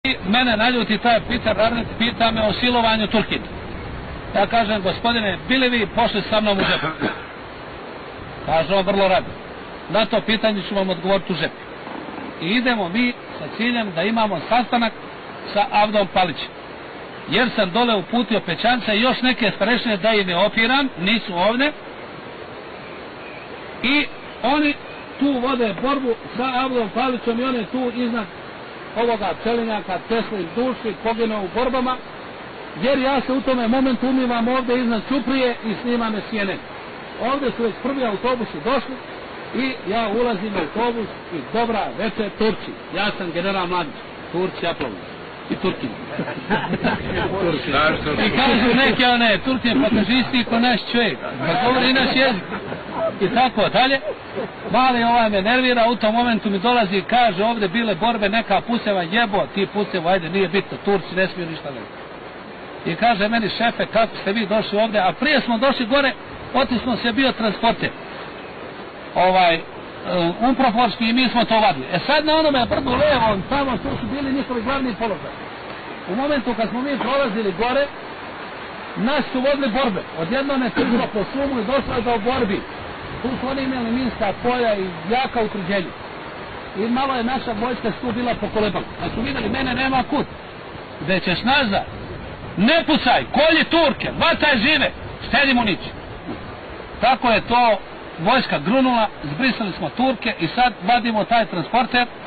Mene naljuti taj Peter Arnet, pita me o silovanju Turkinja. Ja kažem, gospodine, bili vi pošli sa mnom u džepu? Kaže on vrlo rado. Na to pitanje ću vam odgovoriti u džepu. I idemo mi sa ciljem da imamo sastanak sa Avdom Palićem. Jer sam dole uputio Pećance i još neke starešine da im je opiram, nisu ovdje. I oni tu vode borbu sa Avdom Palićem i on je tu iznad ovoga pčelinjaka, Teslin duši, poginuo u borbama, jer ja se u tome momentu umivam ovdje iznad Ćuprije i snimam me CNN. Ovdje su već prvi autobusi došli i ja ulazim u autobus i dobra večer Turci. Ja sam general Mladić, Turci aplauz. I Turkin. I kažu neke one Turkin patažisti ko naš čovjek, pa govori naš jezik. I tako dalje. Mali ovaj me nervira, u tom momentu mi dolazi i kaže ovdje bile borbe, neka puseva jebo, ti pusevo, ajde nije bitno, Turci ne smiju ništa reći. I kaže meni šefe, kako ste vi došli ovdje, a prije smo došli gore, otisno se bio transporter. Umproforski i mi smo to vadili. E sad na onome brdu levom, tamo što su bili njihovi glavni položaj. U momentu kad smo mi prolazili gore, nas su vodili borbe. Odjednom je prišlo po sumu i došlo do borbi. Tu su oni imali minska polja i jaka utvrđenja. I malo je naša vojska tu bila po kolebama. Kad su vidjeli, mene nema kud. Gde ćeš nazad? Ne pucaj, kolji Turke, vataj žive, štedi municiju. Tako je to vojska grunula, zbrisali smo Turke i sad vadimo taj transporter